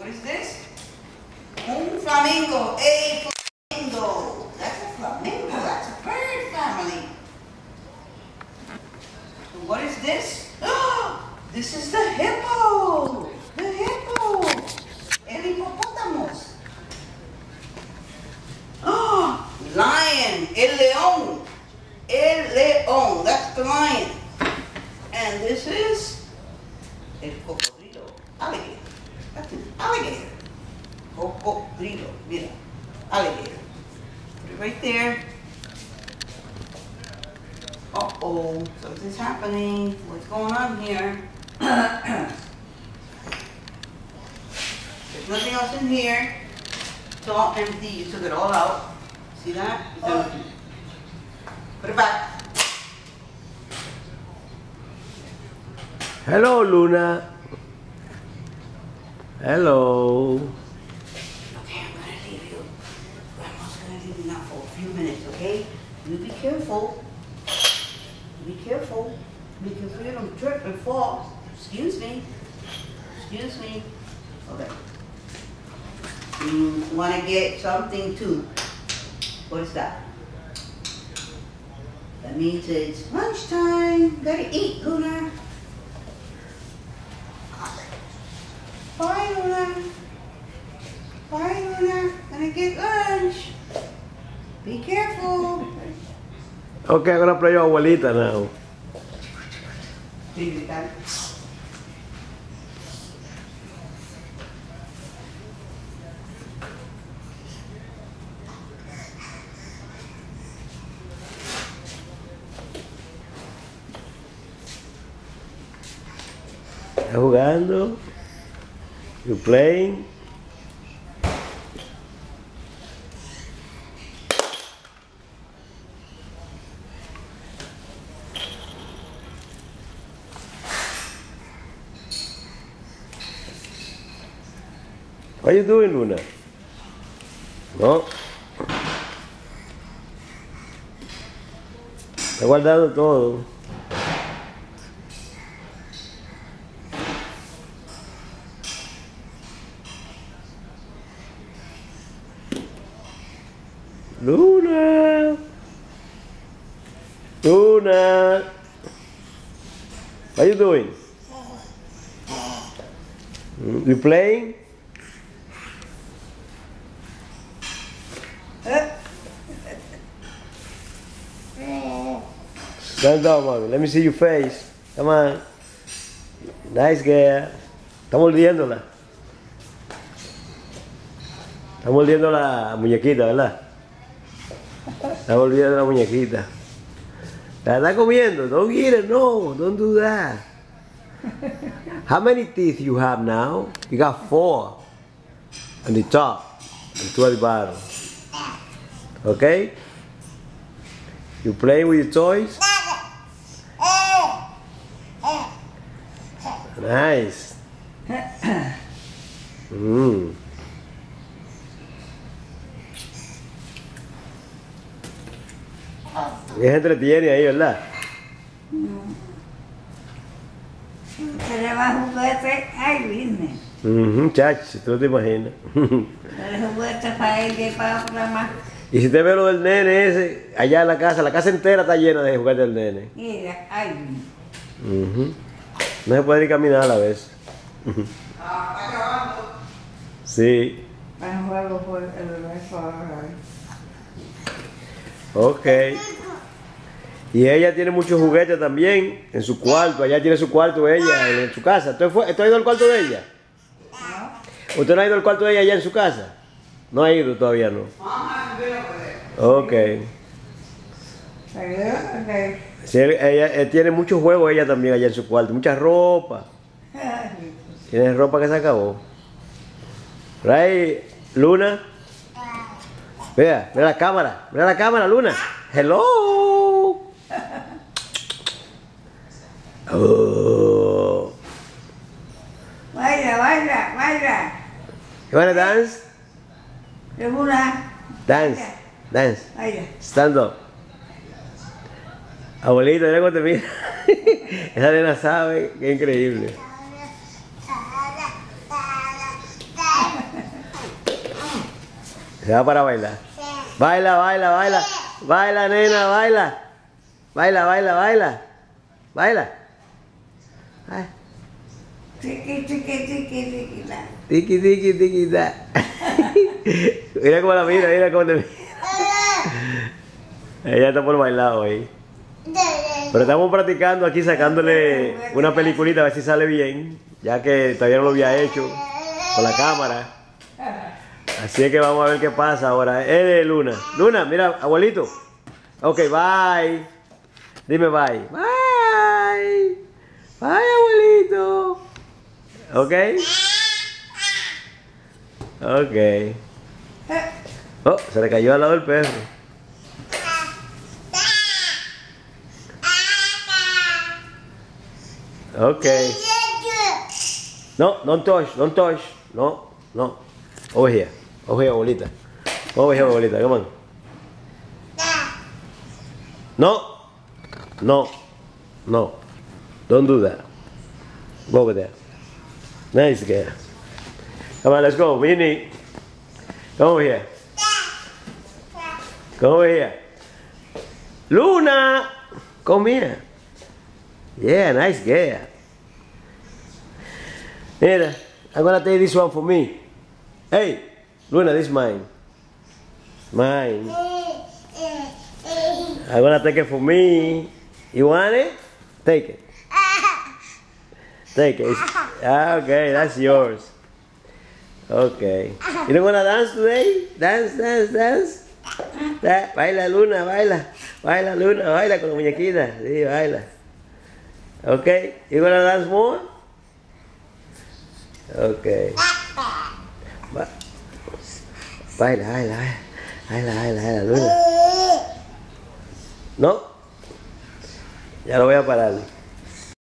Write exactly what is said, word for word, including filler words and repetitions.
is this? Un flamingo. A flamingo. That's a flamingo. That's a bird family. So what is this? Oh, this is the hippo. The hippo. El hipopótamos. Oh, lion. El león. El león. That's the lion. And this is el cocodrilo. Alligator. That's an alligator. Cocodrilo. Mira. Alligator. Put it right there. Uh-oh. Something's happening. What's going on here? There's nothing else in here. It's all empty. You took it all out. See that? It's empty. Put it back. Hello, Luna. Hello. Okay, I'm gonna leave you. Grandma's gonna leave you now for a few minutes, okay? You be careful. Be careful. Be careful you don't trip and fall. Excuse me. Excuse me. Okay. You wanna get something too. What is that? That means it's lunchtime. Gotta eat, Luna. Bye, Luna. Bye, Luna. Gonna get lunch. Be careful. Okay, I'm gonna play your abuelita now. Baby, Daddy. ¿Estás jugando? You playing? What are you doing, Luna? No. Está guardando todo. Luna. Luna. What are you doing? You playing? Stand up, mommy. Let me see your face. Come on. Nice girl. Está mordiéndola. Está mordiendo la muñequita, ¿verdad? Está mordiendo la muñequita. La está comiendo. Don't eat it. No, don't do that. How many teeth you have now? You got four on the top and two at the bottom. Okay? You playing with your toys? Nice. Mm. Se entretiene ahí, ¿verdad? Se le va a juguete, ahí viene. Uh-huh, chacho, tú no te imaginas. Se le juguete para él y para otra más. Y si te ve lo del nene ese, allá en la casa, la casa entera está llena de juguetes del nene. Mira, ahí viene. Uh-huh. No se puede ni caminar a la vez. Ah, está grabando. Sí. Para juego por el beso. Ok. Y ella tiene muchos juguetes también en su cuarto. Allá tiene su cuarto ella, en su casa. ¿Usted, fue, ¿Usted ha ido al cuarto de ella? ¿No? ¿Usted no ha ido al cuarto de ella allá en su casa? No ha ido todavía, ¿no? Ok. Sí, ella, ella tiene muchos juegos ella también allá en su cuarto. Mucha ropa. Tiene ropa que se acabó. Right, Luna. Mira, mira la cámara. Mira la cámara, Luna. Hello. Oh. Baila, baila, baila. You wanna dance? Luna. Dance. Dance. Baila. Stand up. Abuelito, mira cómo te mira. Esa nena sabe, qué increíble. Se va para bailar. Baila, baila, baila. Baila, nena, baila. Baila, baila, baila. Baila. Ay. Tiki, tiki, tiki, tiki, da. Tiki, tiki, tiki, da. Mira cómo la mira, mira cómo te mira. Ella está por bailar hoy. Pero estamos practicando aquí, sacándole una peliculita a ver si sale bien, ya que todavía no lo había hecho con la cámara. Así es que vamos a ver qué pasa ahora. Eh, Luna. Luna, mira, abuelito. Ok, bye. Dime bye. Bye. Bye, abuelito. Ok. Ok. Oh, se le cayó al lado el perro. Ok. No, don't touch, don't touch. No, no. Over here. Over here, abuelita. Over here, abuelita. Come on. No. No. No. Don't do that. Go over there. Nice girl. Come on, let's go. Winnie. Come over here. Come over here. Luna. Come here. Yeah, nice girl. Mira, I'm gonna take this one for me. Hey, Luna, this is mine. Mine. I'm gonna take it for me. You want it? Take it. Take it. It's- okay, that's yours. Okay. You don't wanna dance today? Dance, dance, dance. Da- baila, Luna, baila. Baila, Luna, baila con la muñequita. Sí, baila. Okay. You wanna dance more? Okay. Ba- Baila, baila, baila. Baila, baila, baila, Luna. No. Ya lo voy a parar.